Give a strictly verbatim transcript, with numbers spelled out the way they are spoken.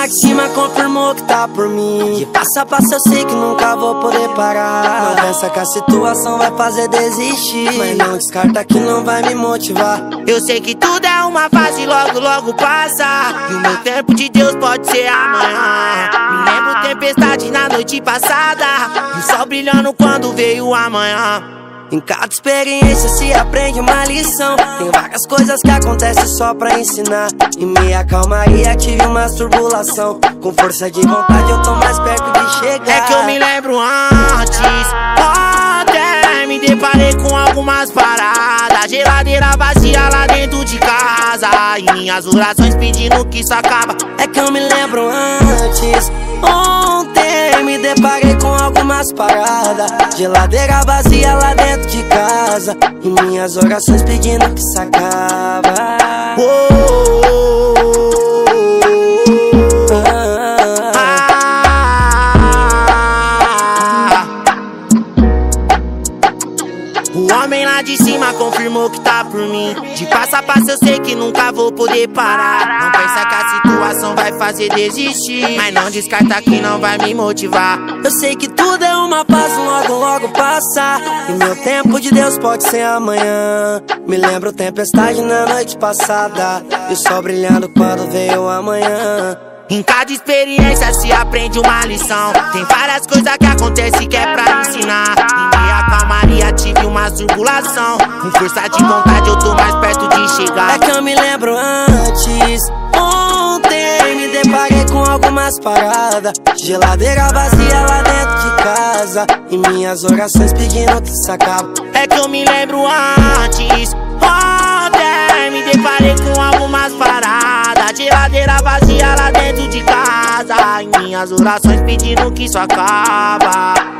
de cima confirmou que tá por mim. De passo a passo eu sei que nunca vou poder parar. Não pensa que a situação vai fazer desistir, mas não descarta que não vai me motivar. Eu sei que tudo é uma fase, logo logo passa. E o meu tempo de Deus pode ser amanhã. Me lembro tempestade na noite passada, e o sol brilhando quando veio amanhã. Em cada experiência se aprende uma lição. Tem várias coisas que acontecem só pra ensinar. Em meia calmaria tive uma turbulação. Com força de vontade eu tô mais perto de chegar. É que eu me lembro antes, ontem me deparei com algumas paradas. Geladeira vazia lá dentro de casa, e minhas orações pedindo que isso acaba. É que eu me lembro antes, ontem me deparei com algumas paradas. Geladeira vazia lá dentro de casa, e minhas orações pedindo que isso acaba. Oh, oh, oh, oh. Ah, Ah. O homem lá de cima confirmou que tá por mim. De passo a passo eu sei que nunca vou poder parar. Não pensa que a situação vai fazer desistir, mas não descarta que não vai me motivar. Eu sei que tudo é uma fase, logo logo passa. E meu tempo de Deus pode ser amanhã. Me lembro tempestade na noite passada, e o sol brilhando quando veio amanhã. Em cada experiência se aprende uma lição. Tem várias coisas que acontecem que é pra ensinar. Em meia calmaria tive uma turbulação. Com força de vontade eu tô mais perto de chegar. É que eu me lembro antes, ontem me deparei com algumas paradas. Geladeira vazia lá dentro de casa, e minhas orações pedindo que isso acaba. É que eu me lembro antes, ontem me deparei com algumas paradas. Geladeira vazia lá dentro de casa, e minhas orações pedindo que isso acaba.